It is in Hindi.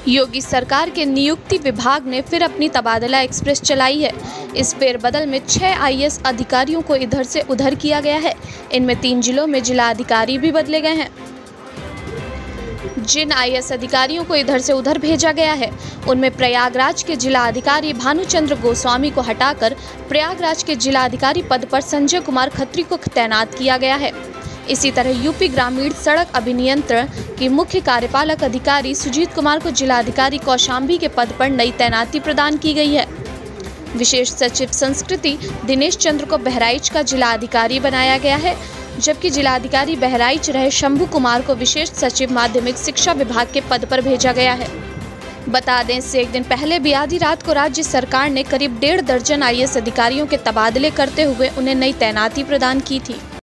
योगी सरकार के नियुक्ति विभाग ने फिर अपनी तबादला एक्सप्रेस चलाई है। इस फेरबदल में 6 आईएएस अधिकारियों को इधर से उधर किया गया है। इनमें 3 जिलों में जिला अधिकारी भी बदले गए हैं। जिन आईएएस अधिकारियों को इधर से उधर भेजा गया है उनमें प्रयागराज के जिला अधिकारी भानुचंद्र गोस्वामी को हटाकर प्रयागराज के जिला अधिकारी पद पर संजय कुमार खत्री को तैनात किया गया है। इसी तरह यूपी ग्रामीण सड़क अभिनियंत्रण की मुख्य कार्यपालक अधिकारी सुजीत कुमार को जिला अधिकारी कौशाम्बी के पद पर नई तैनाती प्रदान की गई है। विशेष सचिव संस्कृति दिनेश चंद्र को बहराइच का जिला अधिकारी बनाया गया है, जबकि जिलाधिकारी बहराइच रहे शंभू कुमार को विशेष सचिव माध्यमिक शिक्षा विभाग के पद पर भेजा गया है। बता दें, इससे एक दिन पहले भी आधी रात को राज्य सरकार ने करीब 1.5 दर्जन आईएएस अधिकारियों के तबादले करते हुए उन्हें नई तैनाती प्रदान की थी।